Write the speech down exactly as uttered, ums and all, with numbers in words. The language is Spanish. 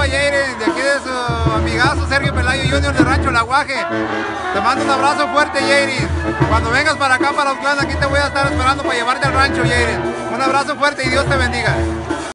compa Jairin, de aquí de su amigazo Sergio Pelayo junior de Rancho El Aguaje. Te mando un abrazo fuerte, Jairin. Cuando vengas para acá, para Oakland, aquí te voy a estar esperando para llevarte al rancho, Jairin. Un abrazo fuerte y Dios te bendiga.